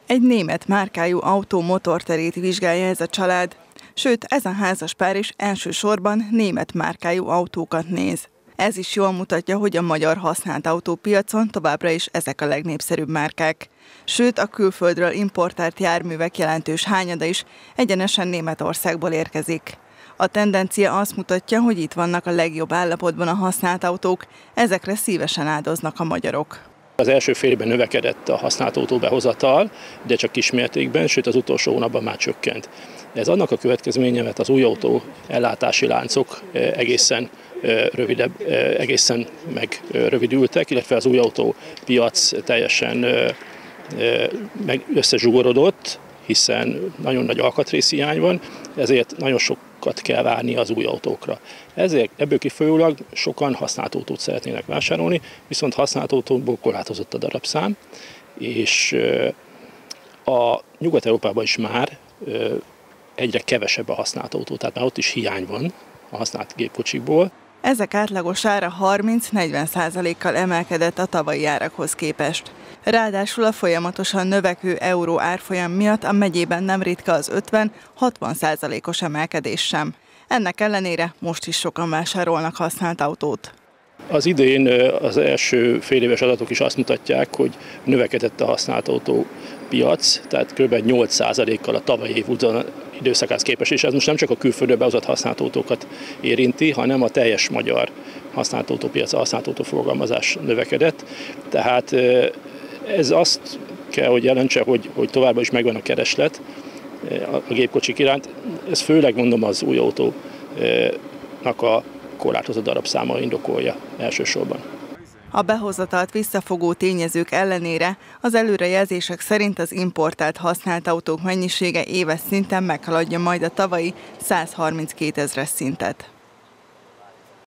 Egy német márkájú autó motorterét vizsgálja ez a család, sőt ez a házaspár is elsősorban német márkájú autókat néz. Ez is jól mutatja, hogy a magyar használt autópiacon továbbra is ezek a legnépszerűbb márkák. Sőt, a külföldről importált járművek jelentős hányada is egyenesen Németországból érkezik. A tendencia azt mutatja, hogy itt vannak a legjobb állapotban a használt autók, ezekre szívesen áldoznak a magyarok. Az első fél évben növekedett a használt autóbehozatal, de csak kismértékben, sőt az utolsó hónapban már csökkent. Ez annak a következménye, mert az új autó ellátási láncok egészen megrövidültek, illetve az új autópiac teljesen összezsugorodott, hiszen nagyon nagy alkatrészhiány van, ezért nagyon sokat kell várni az új autókra. Ezért ebből kifolyólag sokan használt autót szeretnének vásárolni, viszont használt autókból korlátozott a darabszám, és a Nyugat-Európában is már egyre kevesebb a használt autó, tehát már ott is hiány van a használt gépkocsikból. Ezek átlagos ára 30-40%-kal emelkedett a tavalyi árakhoz képest. Ráadásul a folyamatosan növekvő euró árfolyam miatt a megyében nem ritka az 50-60%-os emelkedés sem. Ennek ellenére most is sokan vásárolnak használt autót. Az idén az első féléves adatok is azt mutatják, hogy növekedett a használt autópiac, tehát kb. 8%-kal a tavalyi év időszakához képest, és ez most nem csak a külföldről behozott használt autókat érinti, hanem a teljes magyar használt autópiac, a használt autóforgalmazás növekedett. Tehát ez azt kell, hogy jelentse, hogy továbbra is megvan a kereslet a gépkocsik iránt. Ez főleg mondom az új autónak a korlátozott darabszáma indokolja elsősorban. A behozatalt visszafogó tényezők ellenére az előrejelzések szerint az importált használt autók mennyisége éves szinten meghaladja majd a tavalyi 132 000-es szintet.